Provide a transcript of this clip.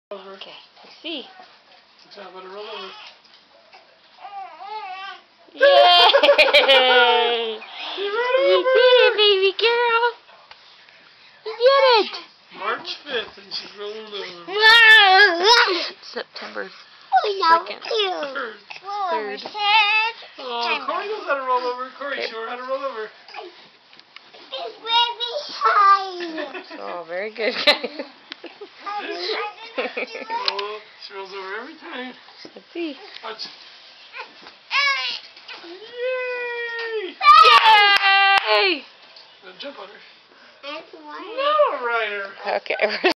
Over. Okay, let's see. Good job, let her roll over. Yay! You ran You over. did it, baby girl. You did it. March 5th, and she's rolling over. September 2nd. Third. 3rd. Oh, Corey knows how to roll over. Corey, show her how to roll over. Oh, very good, guys. Oh, she rolls over every time. Let's see. Watch. Yay! Yay! Now jump on her. No, Ryder. Okay.